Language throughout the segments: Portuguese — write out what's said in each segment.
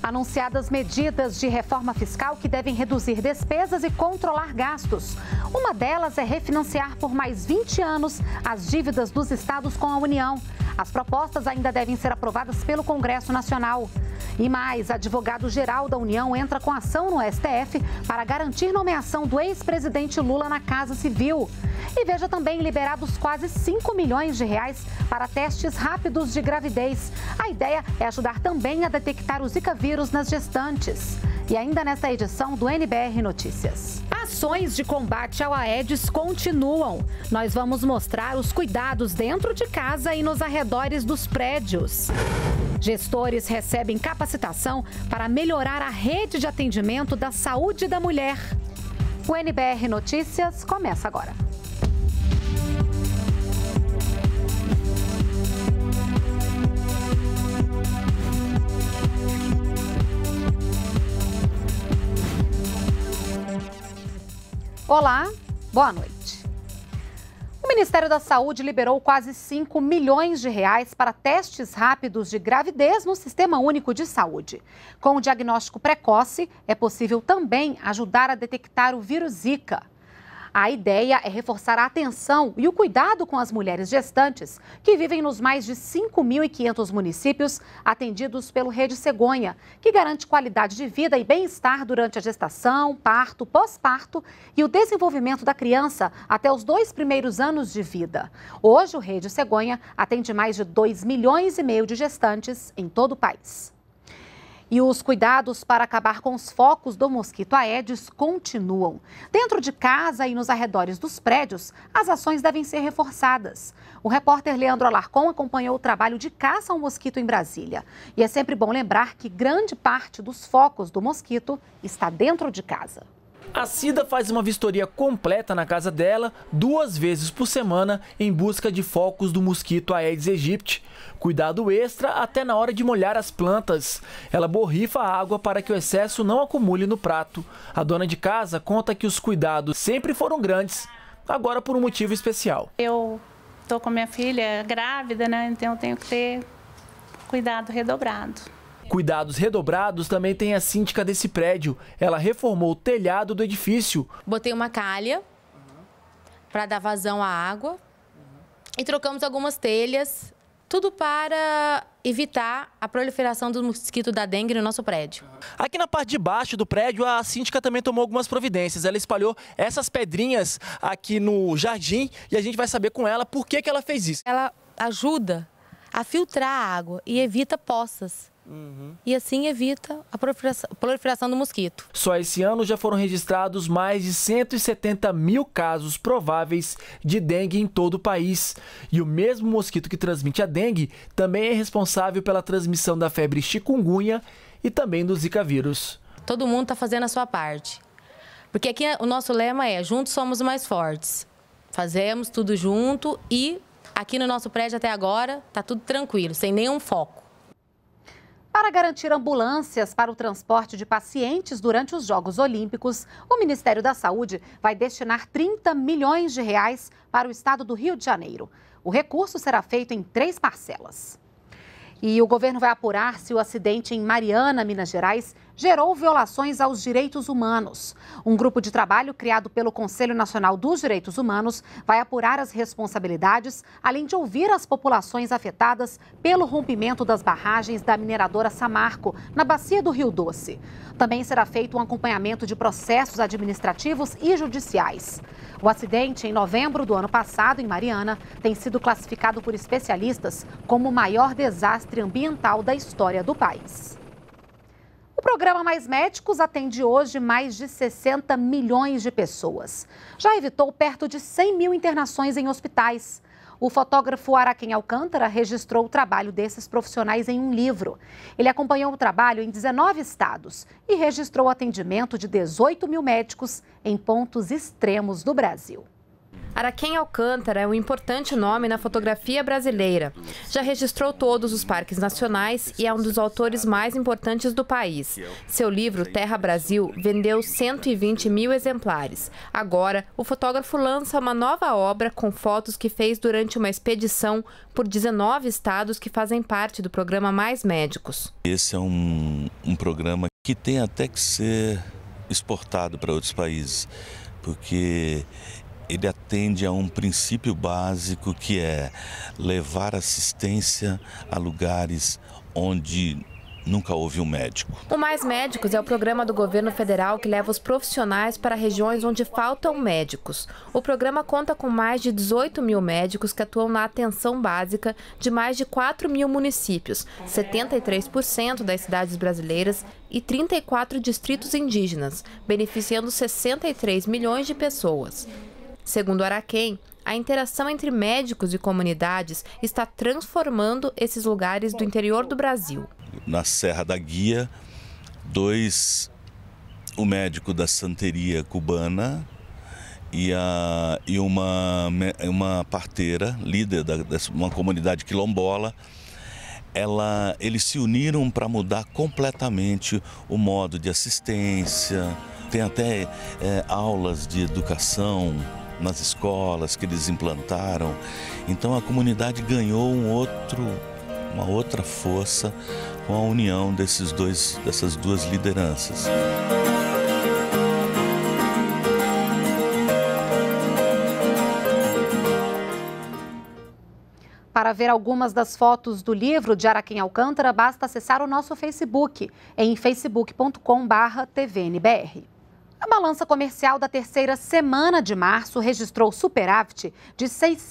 Anunciadas medidas de reforma fiscal que devem reduzir despesas e controlar gastos. Uma delas é refinanciar por mais 20 anos as dívidas dos estados com a União. As propostas ainda devem ser aprovadas pelo Congresso Nacional. E mais, advogado-geral da União entra com ação no STF para garantir nomeação do ex-presidente Lula na Casa Civil. E veja também liberados quase 5 milhões de reais para testes rápidos de gravidez. A ideia é ajudar também a detectar o Zika vírus nas gestantes. E ainda nesta edição do NBR Notícias. Ações de combate ao Aedes continuam. Nós vamos mostrar os cuidados dentro de casa e nos arredores dos prédios. Gestores recebem capacitação para melhorar a rede de atendimento da saúde da mulher. O NBR Notícias começa agora. Olá, boa noite. O Ministério da Saúde liberou quase 5 milhões de reais para testes rápidos de gravidez no Sistema Único de Saúde. Com o diagnóstico precoce, é possível também ajudar a detectar o vírus Zika. A ideia é reforçar a atenção e o cuidado com as mulheres gestantes que vivem nos mais de 5.500 municípios atendidos pelo Rede Cegonha, que garante qualidade de vida e bem-estar durante a gestação, parto, pós-parto e o desenvolvimento da criança até os 2 primeiros anos de vida. Hoje, o Rede Cegonha atende mais de 2,5 milhões de gestantes em todo o país. E os cuidados para acabar com os focos do mosquito Aedes continuam. Dentro de casa e nos arredores dos prédios, as ações devem ser reforçadas. O repórter Leandro Alarcon acompanhou o trabalho de caça ao mosquito em Brasília. E é sempre bom lembrar que grande parte dos focos do mosquito está dentro de casa. A Cida faz uma vistoria completa na casa dela 2 vezes por semana em busca de focos do mosquito Aedes aegypti. Cuidado extra até na hora de molhar as plantas. Ela borrifa a água para que o excesso não acumule no prato. A dona de casa conta que os cuidados sempre foram grandes, agora por um motivo especial. Eu estou com minha filha grávida, né? Então eu tenho que ter cuidado redobrado. Cuidados redobrados também tem a síndica desse prédio. Ela reformou o telhado do edifício. Botei uma calha para dar vazão à água e trocamos algumas telhas, tudo para evitar a proliferação do mosquito da dengue no nosso prédio. Aqui na parte de baixo do prédio, a síndica também tomou algumas providências. Ela espalhou essas pedrinhas aqui no jardim e a gente vai saber com ela por que ela fez isso. Ela ajuda a filtrar a água e evita poças. E assim evita a proliferação do mosquito. Só esse ano já foram registrados mais de 170 mil casos prováveis de dengue em todo o país. E o mesmo mosquito que transmite a dengue também é responsável pela transmissão da febre chikungunya e também do Zika vírus. Todo mundo está fazendo a sua parte. Porque aqui o nosso lema é: juntos somos mais fortes. Fazemos tudo junto e aqui no nosso prédio até agora está tudo tranquilo, sem nenhum foco. Para garantir ambulâncias para o transporte de pacientes durante os Jogos Olímpicos, o Ministério da Saúde vai destinar 30 milhões de reais para o estado do Rio de Janeiro. O recurso será feito em 3 parcelas. E o governo vai apurar se o acidente em Mariana, Minas Gerais, gerou violações aos direitos humanos. Um grupo de trabalho criado pelo Conselho Nacional dos Direitos Humanos vai apurar as responsabilidades, além de ouvir as populações afetadas pelo rompimento das barragens da mineradora Samarco, na bacia do Rio Doce. Também será feito um acompanhamento de processos administrativos e judiciais. O acidente, em novembro do ano passado, em Mariana, tem sido classificado por especialistas como o maior desastre ambiental da história do país. O programa Mais Médicos atende hoje mais de 60 milhões de pessoas. Já evitou perto de 100 mil internações em hospitais. O fotógrafo Araquém Alcântara registrou o trabalho desses profissionais em um livro. Ele acompanhou o trabalho em 19 estados e registrou o atendimento de 18 mil médicos em pontos extremos do Brasil. Araquém Alcântara é um importante nome na fotografia brasileira. Já registrou todos os parques nacionais e é um dos autores mais importantes do país. Seu livro, Terra Brasil, vendeu 120 mil exemplares. Agora, o fotógrafo lança uma nova obra com fotos que fez durante uma expedição por 19 estados que fazem parte do programa Mais Médicos. Esse é um programa que tem até que ser exportado para outros países, porque ele atende a um princípio básico que é levar assistência a lugares onde nunca houve um médico. O Mais Médicos é o programa do governo federal que leva os profissionais para regiões onde faltam médicos. O programa conta com mais de 18 mil médicos que atuam na atenção básica de mais de 4 mil municípios, 73% das cidades brasileiras e 34 distritos indígenas, beneficiando 63 milhões de pessoas. Segundo Araquém, a interação entre médicos e comunidades está transformando esses lugares do interior do Brasil. Na Serra da Guia, o médico da santeria cubana e uma parteira, líder de uma comunidade quilombola, eles se uniram para mudar completamente o modo de assistência. Tem até aulas de educação nas escolas que eles implantaram. Então a comunidade ganhou uma outra força com a união dessas duas lideranças. Para ver algumas das fotos do livro de Araquém Alcântara, basta acessar o nosso Facebook, em facebook.com/tvnbr. A balança comercial da terceira semana de março registrou superávit de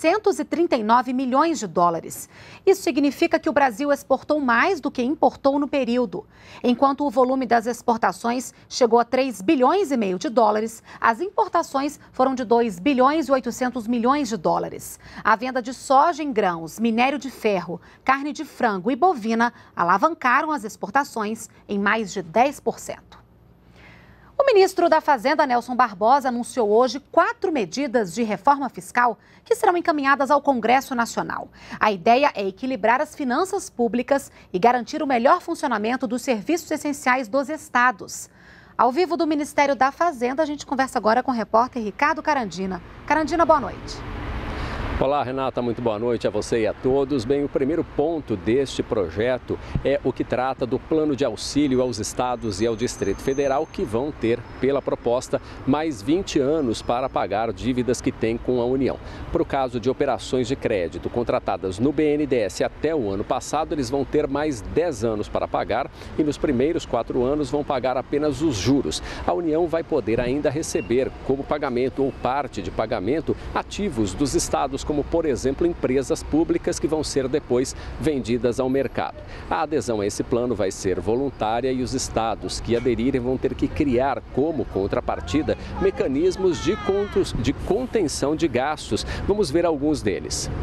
639 milhões de dólares. Isso significa que o Brasil exportou mais do que importou no período. Enquanto o volume das exportações chegou a 3 bilhões e meio de dólares, as importações foram de 2 bilhões e 800 milhões de dólares. A venda de soja em grãos, minério de ferro, carne de frango e bovina alavancaram as exportações em mais de 10%. O ministro da Fazenda, Nelson Barbosa, anunciou hoje 4 medidas de reforma fiscal que serão encaminhadas ao Congresso Nacional. A ideia é equilibrar as finanças públicas e garantir o melhor funcionamento dos serviços essenciais dos estados. Ao vivo do Ministério da Fazenda, a gente conversa agora com o repórter Ricardo Carandina. Carandina, boa noite. Olá, Renata, muito boa noite a você e a todos. Bem, o primeiro ponto deste projeto é o que trata do plano de auxílio aos estados e ao Distrito Federal, que vão ter, pela proposta, mais 20 anos para pagar dívidas que têm com a União. Para o caso de operações de crédito contratadas no BNDES até o ano passado, eles vão ter mais 10 anos para pagar e nos primeiros 4 anos vão pagar apenas os juros. A União vai poder ainda receber como pagamento ou parte de pagamento ativos dos estados, como, por exemplo, empresas públicas que vão ser depois vendidas ao mercado. A adesão a esse plano vai ser voluntária e os estados que aderirem vão ter que criar como contrapartida mecanismos de contenção de gastos. Vamos ver alguns deles.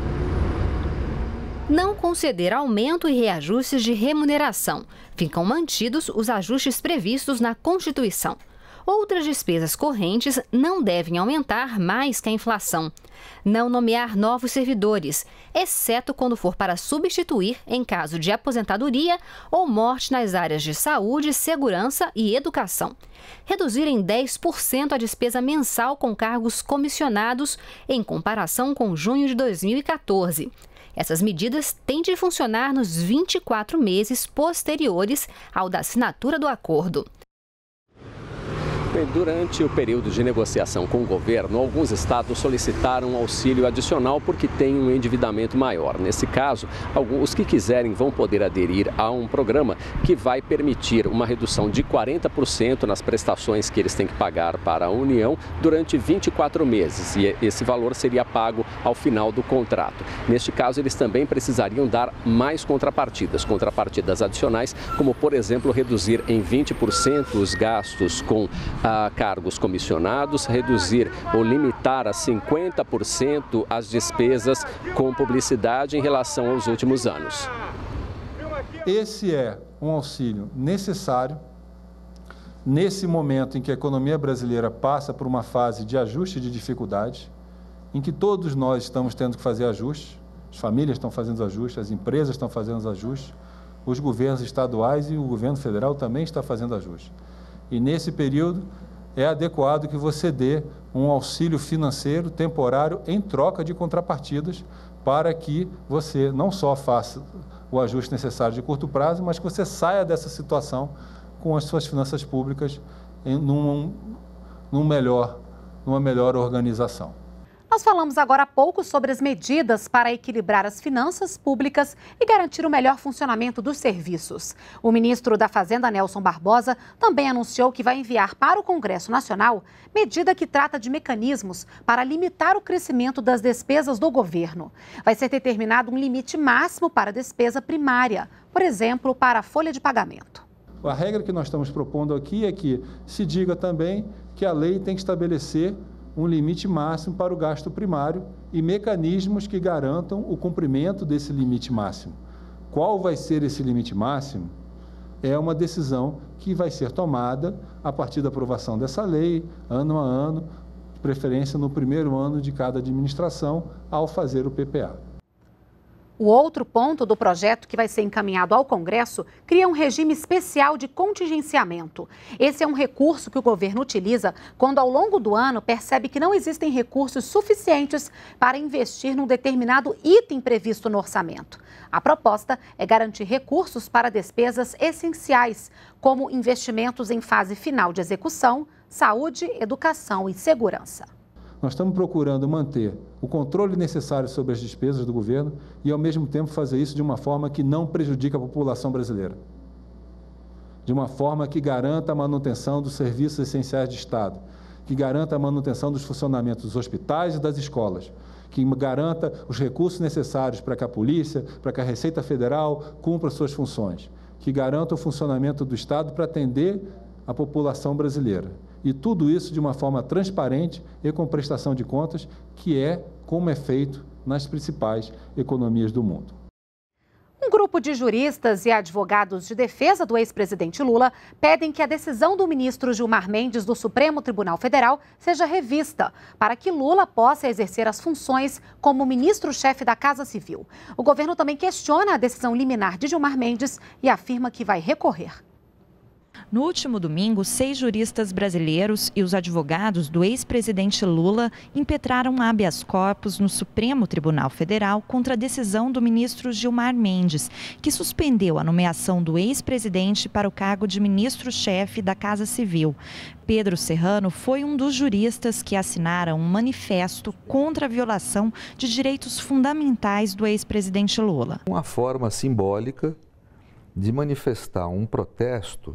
Não conceder aumento e reajustes de remuneração. Ficam mantidos os ajustes previstos na Constituição. Outras despesas correntes não devem aumentar mais que a inflação. Não nomear novos servidores, exceto quando for para substituir em caso de aposentadoria ou morte nas áreas de saúde, segurança e educação. Reduzir em 10% a despesa mensal com cargos comissionados em comparação com junho de 2014. Essas medidas têm de funcionar nos 24 meses posteriores ao da assinatura do acordo. Durante o período de negociação com o governo, alguns estados solicitaram auxílio adicional porque têm um endividamento maior. Nesse caso, os que quiserem vão poder aderir a um programa que vai permitir uma redução de 40% nas prestações que eles têm que pagar para a União durante 24 meses. E esse valor seria pago ao final do contrato. Neste caso, eles também precisariam dar mais contrapartidas adicionais, como, por exemplo, reduzir em 20% os gastos com cargos comissionados, reduzir ou limitar a 50% as despesas com publicidade em relação aos últimos anos. Esse é um auxílio necessário nesse momento em que a economia brasileira passa por uma fase de ajuste de dificuldade em que todos nós estamos tendo que fazer ajustes, as famílias estão fazendo ajustes, as empresas estão fazendo ajustes, os governos estaduais e o governo federal também está fazendo ajustes. E nesse período é adequado que você dê um auxílio financeiro temporário em troca de contrapartidas para que você não só faça o ajuste necessário de curto prazo, mas que você saia dessa situação com as suas finanças públicas numa melhor organização. Nós falamos agora há pouco sobre as medidas para equilibrar as finanças públicas e garantir o melhor funcionamento dos serviços. O ministro da Fazenda, Nelson Barbosa, também anunciou que vai enviar para o Congresso Nacional medida que trata de mecanismos para limitar o crescimento das despesas do governo. Vai ser determinado um limite máximo para a despesa primária, por exemplo, para a folha de pagamento. A regra que nós estamos propondo aqui é que se diga também que a lei tem que estabelecer um limite máximo para o gasto primário e mecanismos que garantam o cumprimento desse limite máximo. Qual vai ser esse limite máximo? É uma decisão que vai ser tomada a partir da aprovação dessa lei, ano a ano, de preferência no primeiro ano de cada administração, ao fazer o PPA. O outro ponto do projeto que vai ser encaminhado ao Congresso cria um regime especial de contingenciamento. Esse é um recurso que o governo utiliza quando, ao longo do ano, percebe que não existem recursos suficientes para investir num determinado item previsto no orçamento. A proposta é garantir recursos para despesas essenciais, como investimentos em fase final de execução, saúde, educação e segurança. Nós estamos procurando manter o controle necessário sobre as despesas do governo e, ao mesmo tempo, fazer isso de uma forma que não prejudique a população brasileira. De uma forma que garanta a manutenção dos serviços essenciais de Estado, que garanta a manutenção dos funcionamentos dos hospitais e das escolas, que garanta os recursos necessários para que a polícia, para que a Receita Federal cumpra suas funções, que garanta o funcionamento do Estado para atender a população brasileira. E tudo isso de uma forma transparente e com prestação de contas, que é como é feito nas principais economias do mundo. Um grupo de juristas e advogados de defesa do ex-presidente Lula pedem que a decisão do ministro Gilmar Mendes do Supremo Tribunal Federal seja revista, para que Lula possa exercer as funções como ministro-chefe da Casa Civil. O governo também questiona a decisão liminar de Gilmar Mendes e afirma que vai recorrer. No último domingo, 6 juristas brasileiros e os advogados do ex-presidente Lula impetraram habeas corpus no Supremo Tribunal Federal contra a decisão do ministro Gilmar Mendes, que suspendeu a nomeação do ex-presidente para o cargo de ministro-chefe da Casa Civil. Pedro Serrano foi um dos juristas que assinaram um manifesto contra a violação de direitos fundamentais do ex-presidente Lula. Uma forma simbólica de manifestar um protesto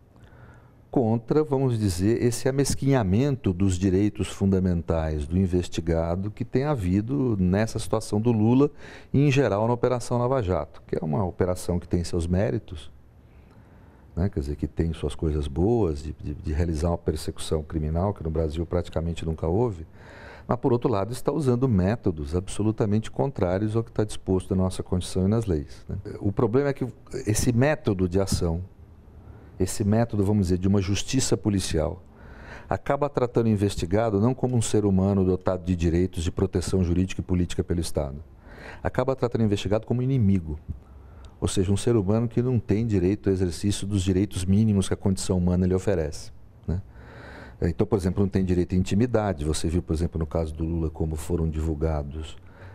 contra, vamos dizer, esse amesquinhamento dos direitos fundamentais do investigado que tem havido nessa situação do Lula e, em geral, na Operação Lava Jato, que é uma operação que tem seus méritos, né? Quer dizer, que tem suas coisas boas de realizar uma persecução criminal, que no Brasil praticamente nunca houve, mas, por outro lado, está usando métodos absolutamente contrários ao que está disposto na nossa Constituição e nas leis, né? O problema é que esse método de ação, esse método, vamos dizer, de uma justiça policial, acaba tratando o investigado não como um ser humano dotado de direitos de proteção jurídica e política pelo Estado. Acaba tratando o investigado como inimigo, ou seja, um ser humano que não tem direito ao exercício dos direitos mínimos que a condição humana lhe oferece, né? Então, por exemplo, não tem direito à intimidade. Você viu, por exemplo, no caso do Lula, como foram divulgados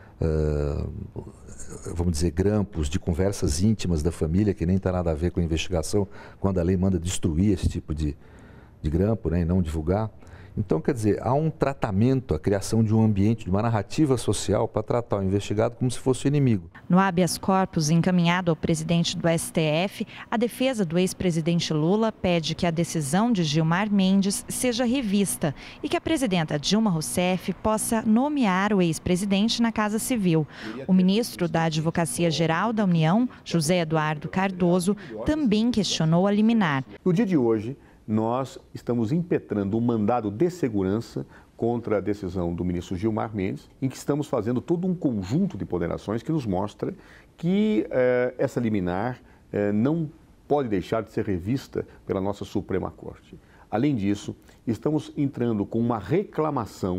vamos dizer, grampos de conversas íntimas da família, que nem tem nada a ver com a investigação, quando a lei manda destruir esse tipo de grampo, né, e não divulgar. Então, quer dizer, há um tratamento, a criação de um ambiente, de uma narrativa social para tratar o investigado como se fosse o inimigo. No habeas corpus encaminhado ao presidente do STF, a defesa do ex-presidente Lula pede que a decisão de Gilmar Mendes seja revista e que a presidenta Dilma Rousseff possa nomear o ex-presidente na Casa Civil. O ministro da Advocacia Geral da União, José Eduardo Cardoso, também questionou a liminar. No dia de hoje, nós estamos impetrando um mandado de segurança contra a decisão do ministro Gilmar Mendes, em que estamos fazendo todo um conjunto de ponderações que nos mostra que essa liminar não pode deixar de ser revista pela nossa Suprema Corte. Além disso, estamos entrando com uma reclamação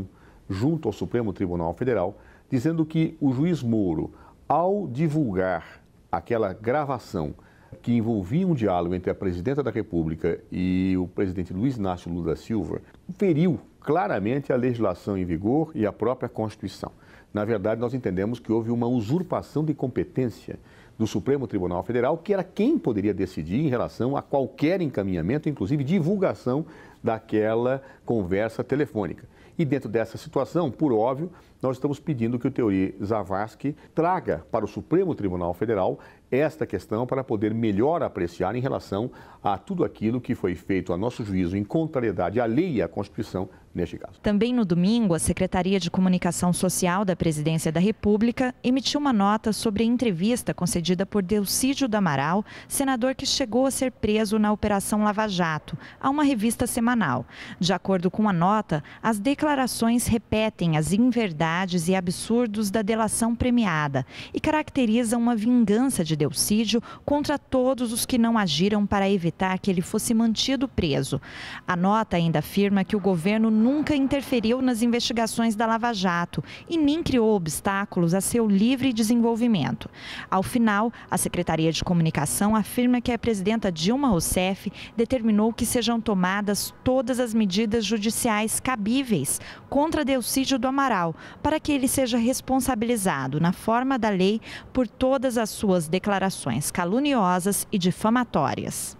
junto ao Supremo Tribunal Federal, dizendo que o juiz Moro, ao divulgar aquela gravação que envolvia um diálogo entre a presidenta da República e o presidente Luiz Inácio Lula da Silva, feriu claramente a legislação em vigor e a própria Constituição. Na verdade, nós entendemos que houve uma usurpação de competência do Supremo Tribunal Federal, que era quem poderia decidir em relação a qualquer encaminhamento, inclusive divulgação daquela conversa telefônica. E dentro dessa situação, por óbvio, nós estamos pedindo que o Teori Zavascki traga para o Supremo Tribunal Federal esta questão para poder melhor apreciar em relação a tudo aquilo que foi feito, a nosso juízo, em contrariedade à lei e à Constituição, neste caso. Também no domingo, a Secretaria de Comunicação Social da Presidência da República emitiu uma nota sobre a entrevista concedida por Delcídio do Amaral, senador que chegou a ser preso na Operação Lava Jato, a uma revista semanal. De acordo com a nota, as declarações repetem as inverdades e absurdos da delação premiada e caracterizam uma vingança de Delcídio contra todos os que não agiram para evitar que ele fosse mantido preso. A nota ainda afirma que o governo nunca interferiu nas investigações da Lava Jato e nem criou obstáculos a seu livre desenvolvimento. Ao final, a Secretaria de Comunicação afirma que a presidenta Dilma Rousseff determinou que sejam tomadas todas as medidas judiciais cabíveis contra Delcídio do Amaral, para que ele seja responsabilizado na forma da lei por todas as suas declarações caluniosas e difamatórias.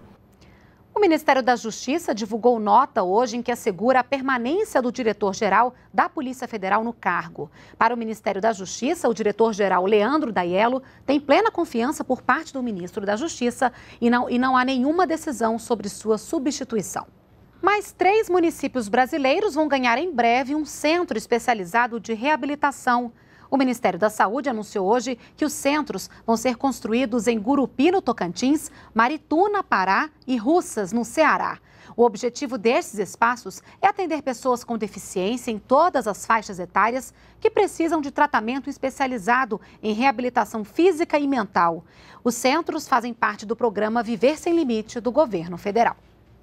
O Ministério da Justiça divulgou nota hoje em que assegura a permanência do diretor-geral da Polícia Federal no cargo. Para o Ministério da Justiça, o diretor-geral Leandro Daiello tem plena confiança por parte do ministro da Justiça e não há nenhuma decisão sobre sua substituição. Mais 3 municípios brasileiros vão ganhar em breve um centro especializado de reabilitação. O Ministério da Saúde anunciou hoje que os centros vão ser construídos em Gurupi, no Tocantins, Marituna, Pará e Russas, no Ceará. O objetivo desses espaços é atender pessoas com deficiência em todas as faixas etárias que precisam de tratamento especializado em reabilitação física e mental. Os centros fazem parte do programa Viver Sem Limite do governo federal.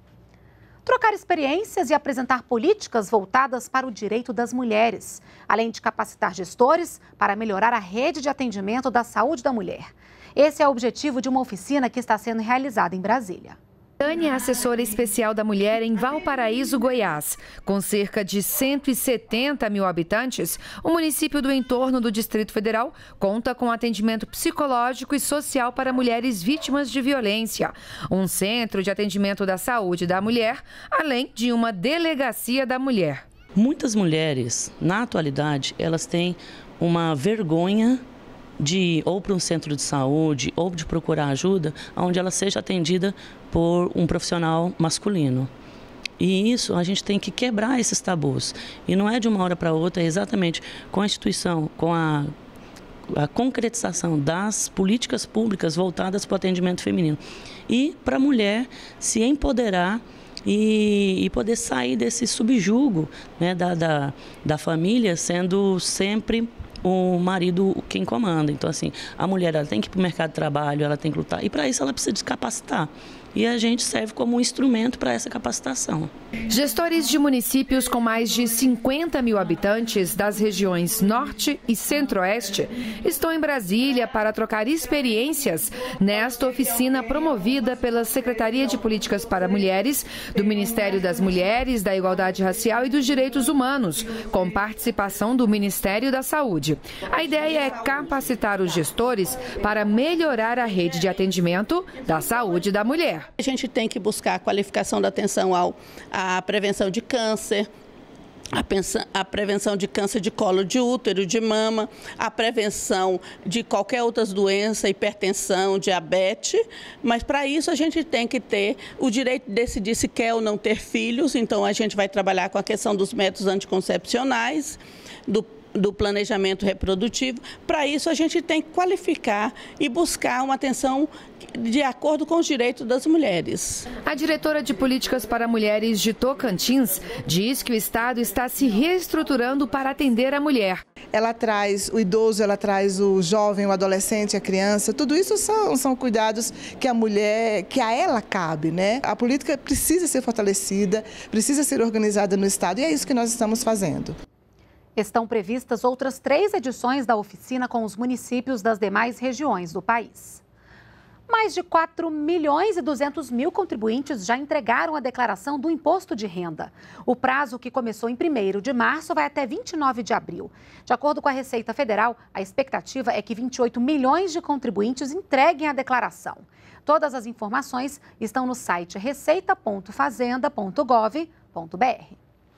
Trocar experiências e apresentar políticas voltadas para o direito das mulheres, além de capacitar gestores para melhorar a rede de atendimento da saúde da mulher. Esse é o objetivo de uma oficina que está sendo realizada em Brasília. Tânia é assessora especial da mulher em Valparaíso, Goiás. Com cerca de 170 mil habitantes, o município do entorno do Distrito Federal conta com atendimento psicológico e social para mulheres vítimas de violência, um centro de atendimento da saúde da mulher, além de uma delegacia da mulher. Muitas mulheres, na atualidade, elas têm uma vergonha de ir ou para um centro de saúde ou de procurar ajuda onde ela seja atendida por um profissional masculino. E isso, a gente tem que quebrar esses tabus. E não é de uma hora para outra, é exatamente com a instituição, com a concretização das políticas públicas voltadas para o atendimento feminino. E para a mulher se empoderar e poder sair desse subjugo, né, da família, sendo sempre o marido quem comanda. Então, assim, a mulher ela tem que ir para o mercado de trabalho, ela tem que lutar. E para isso ela precisa se capacitar. E a gente serve como um instrumento para essa capacitação. Gestores de municípios com mais de 50 mil habitantes das regiões Norte e Centro-Oeste estão em Brasília para trocar experiências nesta oficina promovida pela Secretaria de Políticas para Mulheres, do Ministério das Mulheres, da Igualdade Racial e dos Direitos Humanos, com participação do Ministério da Saúde. A ideia é capacitar os gestores para melhorar a rede de atendimento da saúde da mulher. A gente tem que buscar a qualificação da atenção à prevenção de câncer, a prevenção de câncer de colo de útero, de mama, a prevenção de qualquer outra doença, hipertensão, diabetes, mas para isso a gente tem que ter o direito de decidir se quer ou não ter filhos, então a gente vai trabalhar com a questão dos métodos anticoncepcionais, do planejamento reprodutivo. Para isso, a gente tem que qualificar e buscar uma atenção de acordo com os direitos das mulheres. A diretora de Políticas para Mulheres de Tocantins diz que o Estado está se reestruturando para atender a mulher. Ela traz o idoso, ela traz o jovem, o adolescente, a criança. Tudo isso são cuidados que a mulher, que a ela cabe, né? A política precisa ser fortalecida, precisa ser organizada no Estado e é isso que nós estamos fazendo. Estão previstas outras 3 edições da oficina com os municípios das demais regiões do país. Mais de 4.200.000 contribuintes já entregaram a declaração do imposto de renda. O prazo, que começou em 1º de março, vai até 29 de abril. De acordo com a Receita Federal, a expectativa é que 28 milhões de contribuintes entreguem a declaração. Todas as informações estão no site receita.fazenda.gov.br.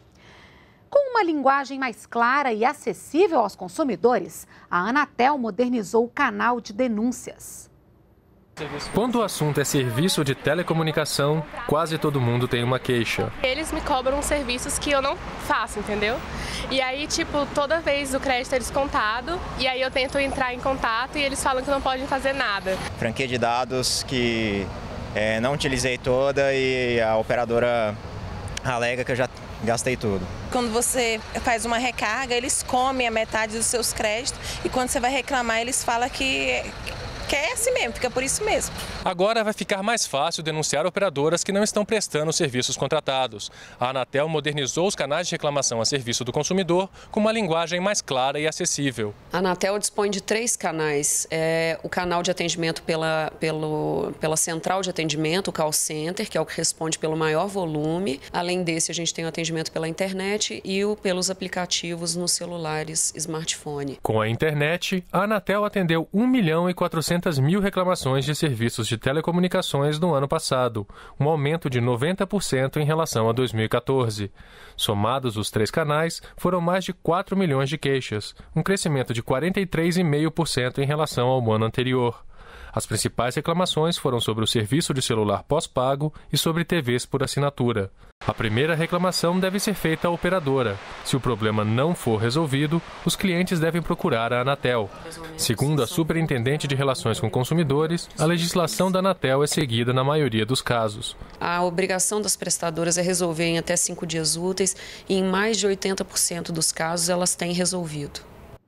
Com uma linguagem mais clara e acessível aos consumidores, a Anatel modernizou o canal de denúncias. Quando o assunto é serviço de telecomunicação, quase todo mundo tem uma queixa. Eles me cobram serviços que eu não faço, entendeu? E aí, toda vez o crédito é descontado, e aí eu tento entrar em contato e eles falam que não podem fazer nada. Franquia de dados que não utilizei toda e a operadora alega que eu já gastei tudo. Quando você faz uma recarga, eles comem a metade dos seus créditos e quando você vai reclamar, eles falam que é assim mesmo, fica por isso mesmo. Agora vai ficar mais fácil denunciar operadoras que não estão prestando os serviços contratados. A Anatel modernizou os canais de reclamação a serviço do consumidor com uma linguagem mais clara e acessível. A Anatel dispõe de 3 canais. O canal de atendimento pela central de atendimento, o call center, que é o que responde pelo maior volume. Além desse, a gente tem o atendimento pela internet e pelos aplicativos nos celulares smartphone. Com a internet, a Anatel atendeu 1.400.000 reclamações de serviços de telecomunicações no ano passado, um aumento de 90% em relação a 2014. Somados os 3 canais, foram mais de 4 milhões de queixas, um crescimento de 43,5% em relação ao ano anterior. As principais reclamações foram sobre o serviço de celular pós-pago e sobre TVs por assinatura. A primeira reclamação deve ser feita à operadora. Se o problema não for resolvido, os clientes devem procurar a Anatel. Segundo a Superintendente de Relações com Consumidores, a legislação da Anatel é seguida na maioria dos casos. A obrigação das prestadoras é resolver em até 5 dias úteis e em mais de 80% dos casos elas têm resolvido.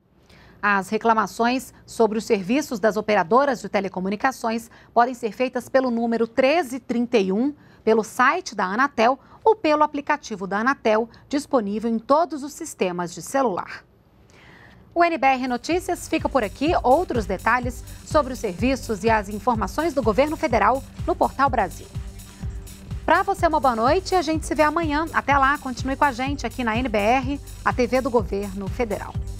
As reclamações sobre os serviços das operadoras de telecomunicações podem ser feitas pelo número 1331, pelo site da Anatel ou pelo aplicativo da Anatel, disponível em todos os sistemas de celular. O NBR Notícias fica por aqui. Outros detalhes sobre os serviços e as informações do governo federal no Portal Brasil. Para você, uma boa noite e a gente se vê amanhã. Até lá, continue com a gente aqui na NBR, a TV do Governo Federal.